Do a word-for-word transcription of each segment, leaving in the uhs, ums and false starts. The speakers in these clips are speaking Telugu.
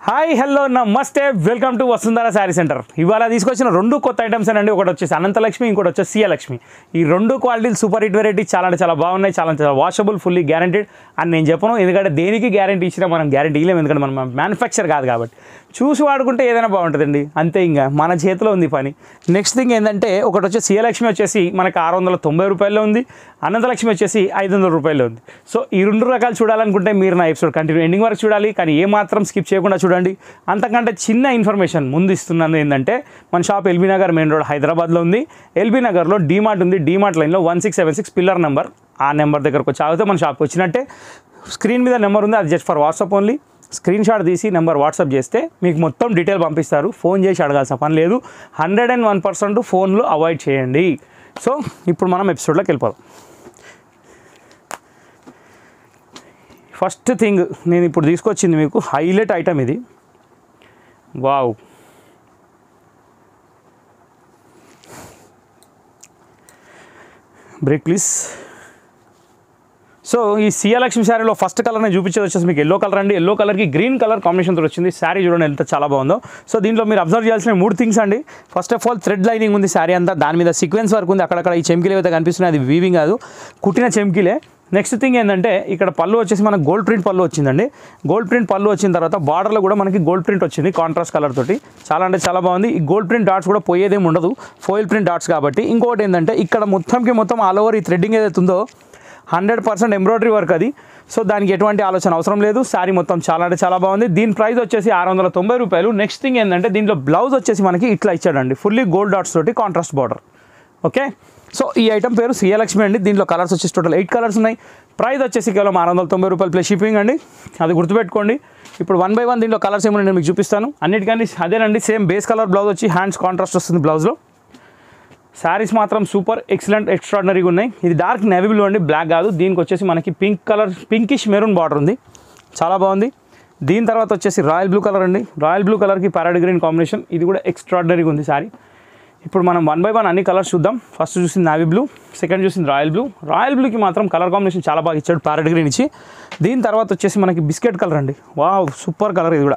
Hi hello namaste welcome to Vasundhara sari centre. ఇవాళ తీసుకొచ్చిన రెండు కొత్త ఐటమ్స్ అండి. ఒకటి వచ్చేసి అనంతలక్ష్మి, ఇంకోటి వచ్చేసి సియలక్ష్మి. ఈ రెండు క్వాలిటీలు సూపర్ హిట్ వెరైటీ, చాలా అంటే చాలా బాగున్నాయి, చాలా చాలా వాషబుల్, ఫుల్లీ గ్యారంటీడ్ అని నేను చెప్పను. ఎందుకంటే దేనికి గ్యారంటీ ఇచ్చినా మనం గ్యారంటీ ఇవ్వలేము, ఎందుకంటే మనం మ్యానుఫ్యాక్చర్ కాదు కాబట్టి. చూసి వాడుకుంటే ఏదైనా బాగుంటుందండి, అంతే. ఇంకా మన చేతిలో ఉంది పని. నెక్స్ట్ థింగ్ ఏంటంటే, ఒకటి వచ్చేసి సియలక్ష్మి వచ్చేసి మనకు ఆరు వందల తొంభై రూపాయల్లో ఉంది, అనంతలక్ష్మి వచ్చేసి ఐదు వందల రూపాయల్లో ఉంది. సో ఈ రెండు రకాలు చూడాలనుకుంటే మీరు నా ఎపిసోడ్ కంటిన్యూ ఎండింగ్ వరకు చూడాలి, కానీ ఏ మాత్రం స్కిప్ చేయకుండా చూడండి. అంతకంటే చిన్న ఇన్ఫర్మేషన్ ముందు ఇస్తున్నాను ఏంటంటే, మన shop LB Nagar main road హైదరాబాద్లో ఉంది. ఎల్బీ నగర్లో డీమార్ట్ ఉంది. డీమార్ట్ లైన్లో one six seven six pillar number, ఆ నెంబర్ దగ్గరకు వచ్చి ఆగితే మన షాప్కి వచ్చినట్టే. స్క్రీన్ మీద నెంబర్ ఉంది, అది just for WhatsApp only. Screenshot తీసి నెంబర్ వాట్సాప్ చేస్తే మీకు మొత్తం డీటెయిల్ పంపిస్తారు. ఫోన్ చేసి అడగాల్సిన పని లేదు. హండ్రెడ్ అండ్ వన్ పర్సెంట్ ఫోన్లు అవాయిడ్ చేయండి. సో ఇప్పుడు మనం ఎపిసోడ్లోకి వెళ్ళిపోదాం. ఫస్ట్ థింగ్ నేను ఇప్పుడు తీసుకొచ్చింది మీకు హైలైట్ ఐటమ్. ఇది వావ్, బ్రేక్ ప్లీజ్. సో ఈ సియలక్ష్మి శారీలో ఫస్ట్ కలర్ నేను చూపించేది వచ్చేసి మీకు ఎల్లో కలర్ అండి. ఎల్లో కలర్కి గ్రీన్ కలర్ కాంబినేషన్తో వచ్చింది. శారీ చూడండి ఎంత చాలా బాగుందో. సో దీంట్లో మీరు అబ్జర్వ్ చేయాల్సిన మూడు థింగ్స్ అండి. First of all thread lining ఉంది శారీ అంతా, దాని మీద సీక్వెన్స్ వర్క్ ఉంది. అక్కడక్కడ ఈ చెమ్కీలు ఏవైతే కనిపిస్తున్నాయి అది వీవింగ్ కాదు, కుట్టిన చెమ్కీలే. నెక్స్ట్ థింగ్ ఏంటంటే, ఇక్కడ పళ్ళు వచ్చేసి మనకు గోల్డ్ ప్రింట్ పళ్ళు వచ్చిందండి. గోల్డ్ ప్రింట్ పళ్ళు వచ్చిన తర్వాత బార్డర్లో కూడా మనకి గోల్డ్ ప్రింట్ వచ్చింది కాంట్రాస్ట్ కలర్ తోటి. చాలా అంటే చాలా బాగుంది. ఈ గోల్డ్ ప్రింట్ డాట్స్ కూడా పోయేదేమి ఉండదు, ఫోయిల్ ప్రింట్ డాట్స్ కాబట్టి. ఇంకోటి ఏంటంటే, ఇక్కడ మొత్తంకి మొత్తం ఆల్ ఓవర్ ఈ థ్రెడ్డింగ్ ఏదైతే ఉందో హండ్రెడ్ పర్సెంట్ ఎంబ్రాయిడరీ వర్క్ అది. సో దానికి ఎటువంటి ఆలోచన అవసరం లేదు. శారీ మొత్తం చాలా అంటే చాలా బాగుంది. దీని ప్రైస్ వచ్చేసి ఆరు వందల తొంభై రూపాయలు. నెక్స్ట్ థింగ్ ఏంటంటే, దీంట్లో బ్లౌజ్ వచ్చేసి మనకి ఇట్లా ఇచ్చాడండి, ఫుల్లీ గోల్డ్ డాట్స్ తోటి కాంట్రాస్ట్ బార్డర్. ఓకే, సో ఈ ఐటమ్ పేరు సియలక్ష్మి అండి. దీంట్లో కలర్స్ వచ్చేసి టోటల్ ఎయిట్ కలర్స్ ఉన్నాయి. ప్రైస్ వచ్చేసి కేవలం ఆరు వందల తొంభై రూపాయలు ప్లస్ షిప్పింగ్ అండి, అది గుర్తుపెట్టుకోండి. ఇప్పుడు వన్ బై వన్ దీంట్లో కలర్స్ ఏమైనా నేను మీకు చూపిస్తాను. అన్నిటికంటే అదేనండి, సేమ్ బేస్ కలర్ బ్లౌజ్ వచ్చి హ్యాండ్స్ కాంట్రాస్ట్ వస్తుంది బ్లౌజ్లో. శారీస్ మాత్రం సూపర్ ఎక్సలెంట్ ఎక్స్ట్రాడినరీగా ఉన్నాయి. ఇది డార్క్ నేవీ బ్లూ అండి, బ్లాక్ కాదు. దీనికి వచ్చేసి మనకి pink colour, pinkish maroon border ఉంది, చాలా బాగుంది. దీని తర్వాత వచ్చేసి రాయల్ బ్లూ కలర్ అండి. రాయల్ బ్లూ కలర్కి ప్యారెట్ గ్రీన్ కాంబినేషన్, ఇది కూడా ఎక్స్ట్రాడినరీగా ఉంది శారీ. ఇప్పుడు మనం వన్ బై వన్ అన్ని కలర్స్ చూద్దాం. ఫస్ట్ చూసింది నావీ బ్లూ, సెకండ్ చూసింది రాయల్ బ్లూ. రాయల్ బ్లూకి మాత్రం కలర్ కాంబినేషన్ చాలా బాగా ఇచ్చాడు, ప్యారెట్ గ్రీన్ ఇచ్చి. దీని తర్వాత వచ్చేసి మనకి బిస్కెట్ కలర్ అండి. Wow, super colour. ఇది కూడా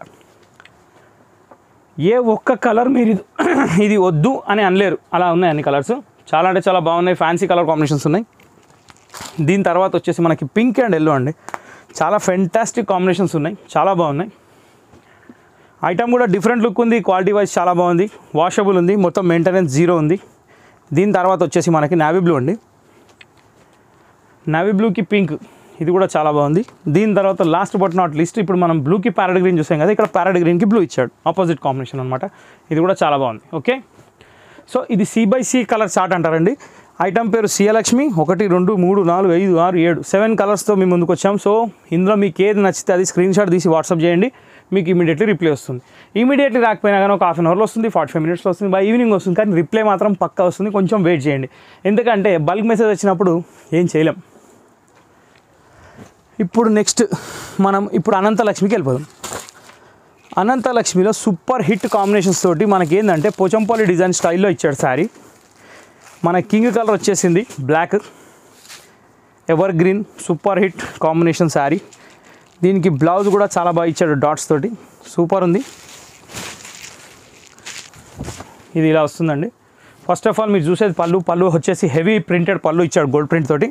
ఏ ఒక్క కలర్ మీరు ఇది ఇది వద్దు అని అనలేరు, అలా ఉన్నాయి అన్ని కలర్స్. చాలా అంటే చాలా బాగున్నాయి, ఫ్యాన్సీ కలర్ కాంబినేషన్స్ ఉన్నాయి. దీని తర్వాత వచ్చేసి మనకి పింక్ అండ్ ఎల్లో అండి, చాలా ఫెంటాస్టిక్ కాంబినేషన్స్ ఉన్నాయి, చాలా బాగున్నాయి. ఐటమ్ కూడా డిఫరెంట్ లుక్ ఉంది, క్వాలిటీ వైజ్ చాలా బాగుంది, వాషబుల్ ఉంది, మొత్తం మెయింటెనెన్స్ జీరో ఉంది. దీని తర్వాత వచ్చేసి మనకి నావీ బ్లూ అండి. నావీ బ్లూకి పింక్, ఇది కూడా చాలా బాగుంది. దీని తర్వాత లాస్ట్ బట్ నాట్ లీస్ట్, ఇప్పుడు మనం బ్లూకి ప్యారెట్ గ్రీన్ చూసాం కదా, ఇక్కడ ప్యారెట్ గ్రీన్కి బ్లూ ఇచ్చాడు, ఆపోజిట్ కాంబినేషన్ అనమాట. ఇది కూడా చాలా బాగుంది. ఓకే, సో ఇది C by C colour chart అంటారండి. ఐటమ్ పేరు సియలక్ష్మి. ఒకటి రెండు మూడు నాలుగు ఐదు ఆరు ఏడు సెవెన్ కలర్స్తో మేము ముందుకు వచ్చాం. సో ఇందులో మీకు ఏది నచ్చితే అది స్క్రీన్ షాట్ తీసి వాట్సాప్ చేయండి, మీకు ఇమీడియట్లీ రిప్లై వస్తుంది. ఇమీడియట్లీ రాకపోయినా కానీ ఒక హాఫ్ అన్ అవర్లో వస్తుంది, ఫార్టీ ఫైవ్ మినిట్స్లో వస్తుంది, బై ఈవినింగ్ వస్తుంది. కానీ రిప్లై మాత్రం పక్కా వస్తుంది, కొంచెం వెయిట్ చేయండి. ఎందుకంటే బల్క్ మెసేజ్ వచ్చినప్పుడు ఏం చేయలేం. ఇప్పుడు నెక్స్ట్ మనం ఇప్పుడు అనంతలక్ష్మికి వెళ్ళిపోదాం. అనంతలక్ష్మిలో సూపర్ హిట్ కాంబినేషన్స్ తోటి మనకి ఏంటంటే పోచంపల్లి డిజైన్ స్టైల్లో ఇచ్చాడు శారీ. మన కింగ్ కలర్ వచ్చేసింది black, evergreen, super hit combination sari. దీనికి బ్లౌజ్ కూడా చాలా బాగా ఇచ్చాడు డాట్స్ తోటి, సూపర్ ఉంది. ఇది ఇలా వస్తుందండి. ఫస్ట్ ఆఫ్ ఆల్ మీరు చూసేది పళ్ళు. పళ్ళు వచ్చేసి హెవీ ప్రింటెడ్ పళ్ళు ఇచ్చాడు గోల్డ్ ప్రింట్ తోటి.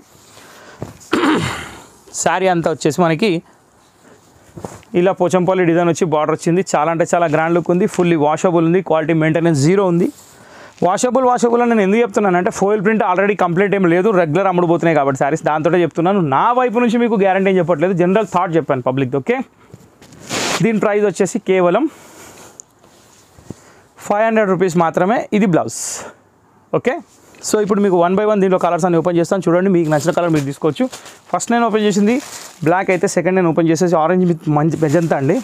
శారీ అంతా వచ్చేసి మనకి ఇలా పోచంపల్లి డిజైన్ వచ్చి బార్డర్ వచ్చింది. చాలా అంటే చాలా గ్రాండ్ లుక్ ఉంది, ఫుల్లీ వాషబుల్ ఉంది, క్వాలిటీ మెయింటెనెన్స్ జీరో ఉంది. వాషబుల్ వాషబుల్ అని నేను ఎందుకు చెప్తున్నాను అంటే, ఫోయిల్ ప్రింట్ ఆల్రెడీ కంప్లీట్ ఏం లేదు, రెగ్యులర్ అమ్ముడుపోతున్నాయి కాబట్టి శారీస్, దాంతో చెప్తున్నాను. నా వైపు నుంచి మీకు గ్యారంటీ ఏం చెప్పట్లేదు, జనరల్ థాట్ చెప్పాను పబ్లిక్. ఓకే, దీని ప్రైస్ వచ్చేసి కేవలం ఫైవ్ హండ్రెడ్ రూపీస్ మాత్రమే. ఇది బ్లౌజ్. ఓకే, సో ఇప్పుడు మీకు వన్ బై వన్ దీంట్లో కలర్స్ అన్ని ఓపెన్ చేస్తాను, చూడండి. మీకు నచ్చిన కలర్ మీరు తీసుకోవచ్చు. ఫస్ట్ నేను ఓపెన్ చేసింది బ్లాక్ అయితే, సెకండ్ నేను ఓపెన్ చేసేసి ఆరెంజ్ విత్ మంచి మెజంతా అండి.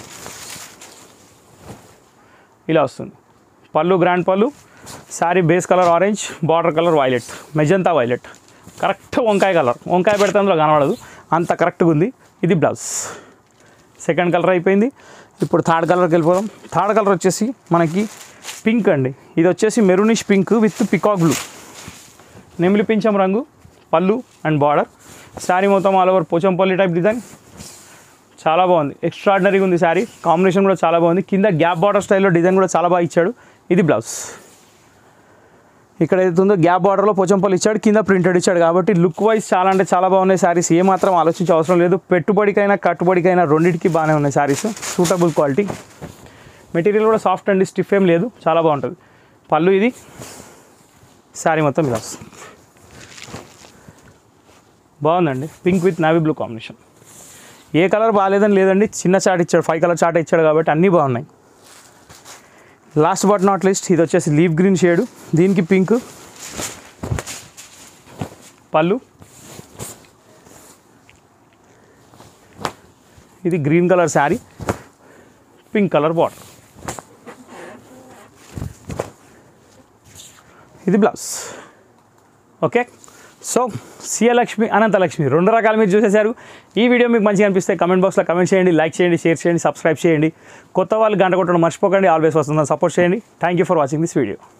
ఇలా వస్తుంది పళ్ళు, గ్రాండ్ పళ్ళు. Sari base colour orange, border colour violet, magenta violet, correct వంకాయ కలర్. వంకాయ పెడితే అందులో కనబడదు, అంత కరెక్ట్గా ఉంది. ఇది బ్లౌజ్. సెకండ్ కలర్ అయిపోయింది. ఇప్పుడు థర్డ్ కలర్కి వెళ్ళిపోదాం. థర్డ్ కలర్ వచ్చేసి మనకి పింక్ అండి. ఇది వచ్చేసి maroonish pink with peacock blue, నెమిలి పింఛం రంగు, పళ్ళు అండ్ బార్డర్. శారీ మొత్తం all over Pochampally type design, చాలా బాగుంది, ఎక్స్ట్రాడినరీగా ఉంది శారీ. కాంబినేషన్ కూడా చాలా బాగుంది. కింద గ్యాప్ బార్డర్ స్టైల్లో డిజైన్ కూడా చాలా బాగా ఇచ్చాడు. ఇది బ్లౌజ్. ఇక్కడ ఏదైతే ఉందో గ్యాప్ బార్డర్లో పోచంపల్లి ఇచ్చాడు, కింద ప్రింటెడ్ ఇచ్చాడు. కాబట్టి లుక్ వైజ్ చాలా అంటే చాలా బాగున్నాయి శారీస్. ఏమాత్రం ఆలోచించే అవసరం లేదు. పెట్టుబడికైనా కట్టుబడికైనా రెండింటికి బాగానే ఉన్నాయి శారీస్. Suitable quality. మెటీరియల్ కూడా సాఫ్ట్ అండి, స్టిఫ్ ఏం లేదు, చాలా బాగుంటుంది. పళ్ళు ఇది, శారీ మొత్తం బ్లౌజ్. బాగుందండి, pink with navy blue combination. ఏ కలర్ బాగాలేదని లేదండి, చిన్న చాట్ ఇచ్చాడు, ఫైవ్ కలర్ చాట్ ఇచ్చాడు కాబట్టి అన్నీ బాగున్నాయి. లాస్ట్ బట్ నాట్ లీస్ట్ ఇది వచ్చేసి లీవ్ గ్రీన్ షేడు, దీనికి పింక్ పళ్ళు, ఇది green colour sari, pink colour border, ఇది బ్లౌజ్. ఓకే, సో సియలక్ష్మి అనంతలక్ష్మి రెండు రకాలు మీరు చూసేశారు. ఈ వీడియో మీకు మంచిగా అనిపిస్తే కమెంట్ బాక్స్లో కమెంట్ చేయండి, లైక్ చేయండి, షేర్ చేయండి, సబ్స్క్రైబ్ చేయండి. కొత్త వాళ్ళు గంట కొట్టడం మర్చిపోకండి. ఆల్వేస్ వస్తుందని సపోర్ట్ చేయండి. Thank you for watching this video.